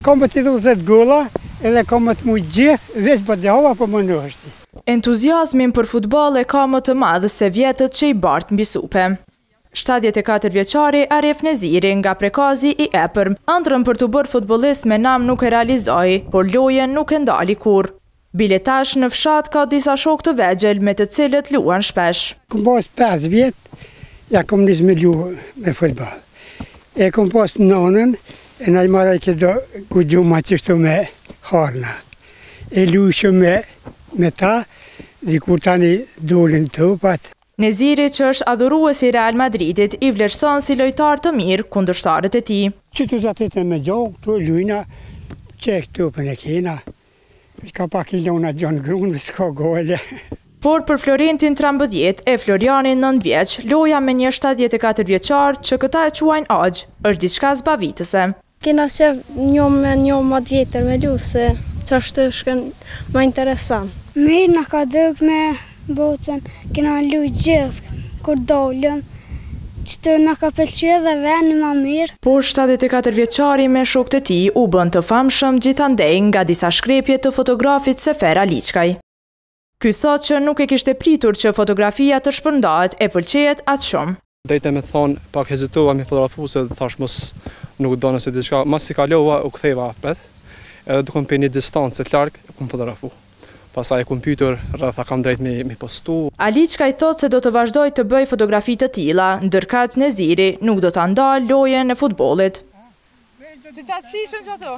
Kam të 20 golla edhe kam të mujtë gjithë, veç për të hava për më nështi. Entuziazmin për futbol e ka më të madhë se vjetët që i bartë mbi supe. 74 vjeçari Arif Neziri nga Prekazi i Epërm, ëndrrën për të bërë futbollist me nam nuk e realizoi, por lojen nuk e ndali kurrë. Biletash në fshat ka disa shok të vegjël me të cilët luan shpesh. Kom pas 5 vjet, ja kom nis me lu me futboll. E kom pas nanën, e na i marrë këto ku gjuma qështu me harna. E lushëm me ta, dhe kur tani dolin topat. Neziri, që është adhurues i Real Madridit, i vlerëson si lojtar të mirë kundërshtarët e tij. Që të zatit me gjohë, këto lujna, që e këto për në kena. Ka pak ilona gjonë grunë, s'ka gole. Por për Florentin 13 e Florianin 9 vjeç, loja me një 74 vjeçar që këta e quajnë Agj, është diçka zbavitëse. Kena qef një më vjetër me lu, se që është shkën më interesant. Mirë në ka dëgë me bocën, kena lu gjithë, kur dollëm, që të në ka pëlqy dhe veni ma mirë. Por 74 vjeçari me shokët e tij u bën të famshëm gjithandej nga disa shkrepje të fotografit Sefer Aliçkaj. Ky thotë që nuk e kishte pritur që fotografia të shpërndahet e pëlqejet atë shumë. Drejtë me thonë, pak hezitova me fotografu se thash mos nuk do nëse diçka, mas si kalova u ktheva apet, edhe duke për një distancë të larg e kum fotografu. Pastaj e kum pyetur rreth a kam drejt me postu. Aliçkaj thotë se do të vazhdoj të bëj fotografi të tilla, ndërkaq Neziri nuk do ta ndalë lojën e futbollit.